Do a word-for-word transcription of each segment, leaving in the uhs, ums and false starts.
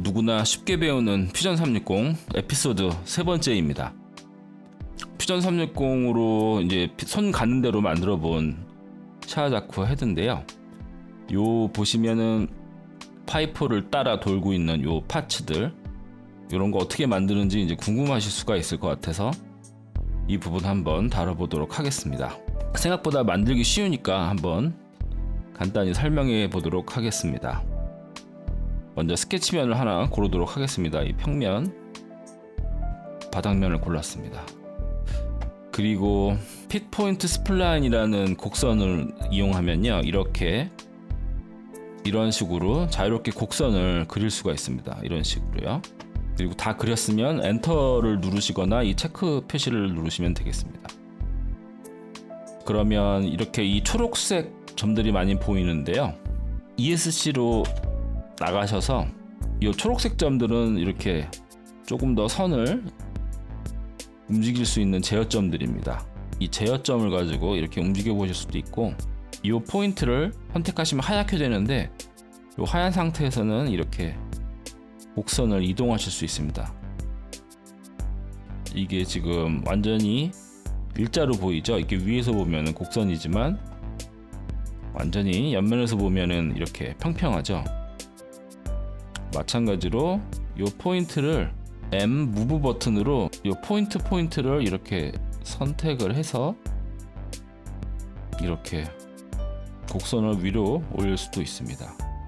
누구나 쉽게 배우는 퓨전 삼백육십 에피소드 세 번째입니다. 퓨전 삼백육십으로 이제 손 가는 대로 만들어 본 샤자쿠 헤드인데요. 요 보시면은 파이프를 따라 돌고 있는 요 파츠들, 이런 거 어떻게 만드는지 이제 궁금하실 수가 있을 것 같아서 이 부분 한번 다뤄보도록 하겠습니다. 생각보다 만들기 쉬우니까 한번 간단히 설명해 보도록 하겠습니다. 먼저 스케치면을 하나 고르도록 하겠습니다. 이 평면, 바닥면을 골랐습니다. 그리고 핏포인트 스플라인이라는 곡선을 이용하면요, 이렇게 이런 식으로 자유롭게 곡선을 그릴 수가 있습니다. 이런 식으로요. 그리고 다 그렸으면 엔터를 누르시거나 이 체크 표시를 누르시면 되겠습니다. 그러면 이렇게 이 초록색 점들이 많이 보이는데요, 이에스씨로 나가셔서 이 초록색 점들은 이렇게 조금 더 선을 움직일 수 있는 제어점들입니다. 이 제어점을 가지고 이렇게 움직여 보실 수도 있고, 이 포인트를 선택하시면 하얗게 되는데 이 하얀 상태에서는 이렇게 곡선을 이동하실 수 있습니다. 이게 지금 완전히 일자로 보이죠? 이렇게 위에서 보면은 곡선이지만 완전히 옆면에서 보면은 이렇게 평평하죠? 마찬가지로 이 포인트를 M 무브 버튼으로 이 포인트 포인트를 이렇게 선택을 해서 이렇게 곡선을 위로 올릴 수도 있습니다.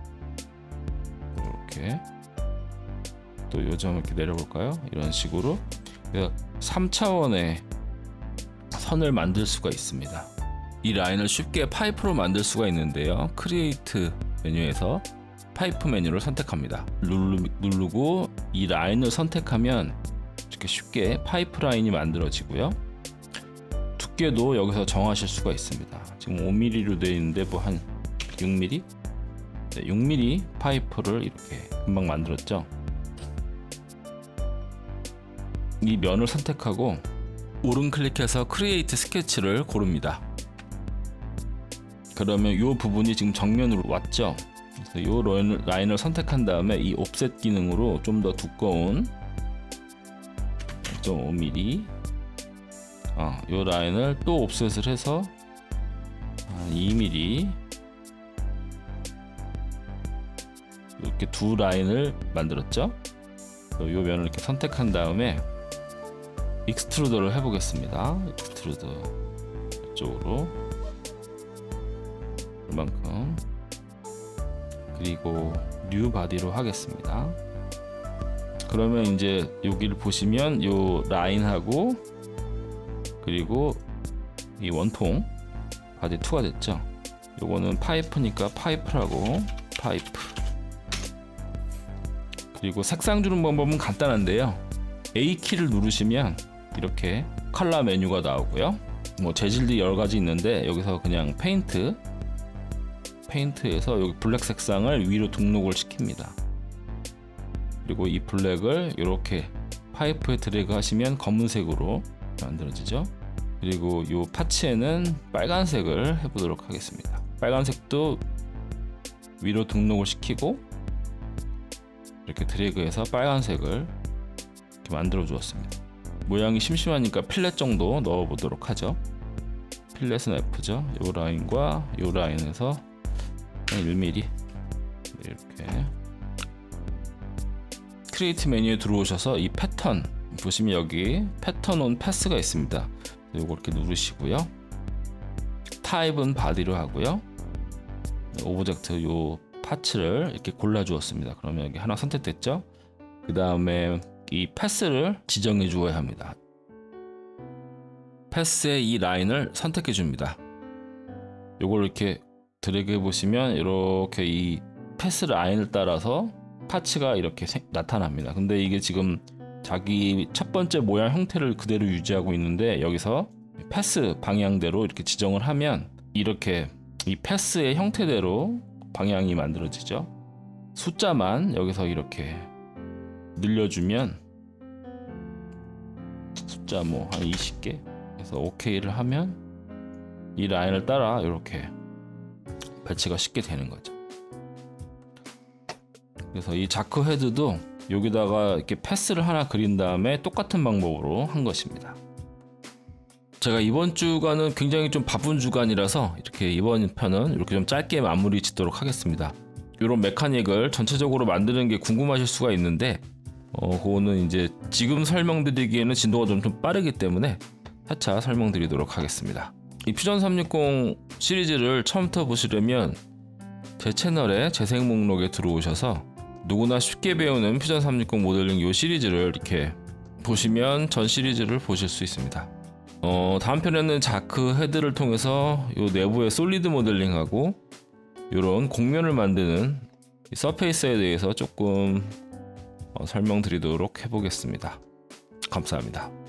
이렇게 또 이 점을 이렇게 내려볼까요? 이런 식으로 삼 차원의 선을 만들 수가 있습니다. 이 라인을 쉽게 파이프로 만들 수가 있는데요, 크리에이트 메뉴에서 파이프 메뉴를 선택합니다. 누르, 누르고 이 라인을 선택하면 이렇게 쉽게 파이프 라인이 만들어지고요. 두께도 여기서 정하실 수가 있습니다. 지금 오 밀리미터로 되어 있는데 뭐 한 육 밀리미터? 네, 육 밀리미터 파이프를 이렇게 금방 만들었죠. 이 면을 선택하고 오른 클릭해서 크리에이트 스케치를 고릅니다. 그러면 이 부분이 지금 정면으로 왔죠. 그래서 이 라인을, 라인을 선택한 다음에 이 옵셋 기능으로 좀 더 두꺼운 영 점 오 밀리미터 어, 이 라인을 또 옵셋을 해서 한 이 밀리미터 이렇게 두 라인을 만들었죠. 이 면을 이렇게 선택한 다음에 익스트루더를 해보겠습니다. 익스트루더 이쪽으로 이만큼, 그리고 뉴 바디로 하겠습니다. 그러면 이제 여기를 보시면 요 라인하고 그리고 이 원통 바디 이가 됐죠. 요거는 파이프니까 파이프라고 파이프. 그리고 색상 주는 방법은 간단한데요, 에이 키를 누르시면 이렇게 컬러 메뉴가 나오고요. 뭐 재질이 여러 가지 있는데 여기서 그냥 페인트 페인트에서 여기 블랙 색상을 위로 등록을 시킵니다. 그리고 이 블랙을 이렇게 파이프에 드래그 하시면 검은색으로 만들어지죠. 그리고 이 파츠에는 빨간색을 해보도록 하겠습니다. 빨간색도 위로 등록을 시키고 이렇게 드래그해서 빨간색을 이렇게 만들어 주었습니다. 모양이 심심하니까 필렛 정도 넣어 보도록 하죠. 필렛은 F죠. 이 라인과 이 라인에서 일 밀리미터 이렇게. 크리에이트 메뉴에 들어오셔서 이 패턴 보시면 여기 패턴 온 패스가 있습니다. 이거 이렇게 누르시고요. 타입은 바디로 하고요. 오브젝트 요 파츠를 이렇게 골라 주었습니다. 그러면 여기 하나 선택됐죠. 그 다음에 이 패스를 지정해 주어야 합니다. 패스의 이 라인을 선택해 줍니다. 요걸 이렇게 드래그 해 보시면 이렇게 이 패스 라인을 따라서 파츠가 이렇게 생, 나타납니다. 근데 이게 지금 자기 첫 번째 모양 형태를 그대로 유지하고 있는데 여기서 패스 방향대로 이렇게 지정을 하면 이렇게 이 패스의 형태대로 방향이 만들어지죠. 숫자만 여기서 이렇게 늘려주면 숫자 뭐 한 이십 개 해서 오케이를 하면 이 라인을 따라 이렇게 배치가 쉽게 되는 거죠. 그래서 이 자크 헤드도 여기다가 이렇게 패스를 하나 그린 다음에 똑같은 방법으로 한 것입니다. 제가 이번 주간은 굉장히 좀 바쁜 주간이라서 이렇게 이번 편은 이렇게 좀 짧게 마무리 짓도록 하겠습니다. 이런 메카닉을 전체적으로 만드는 게 궁금하실 수가 있는데 어, 그거는 이제 지금 설명드리기에는 진도가 좀, 좀 빠르기 때문에 차차 설명드리도록 하겠습니다. 이 퓨전 삼백육십 시리즈를 처음부터 보시려면 제 채널에 재생 목록에 들어오셔서 누구나 쉽게 배우는 퓨전 삼백육십 모델링 이 시리즈를 이렇게 보시면 전 시리즈를 보실 수 있습니다. 어, 다음 편에는 자크 헤드를 통해서 이 내부의 솔리드 모델링하고 이런 곡면을 만드는 이 서페이스에 대해서 조금 어, 설명드리도록 해보겠습니다. 감사합니다.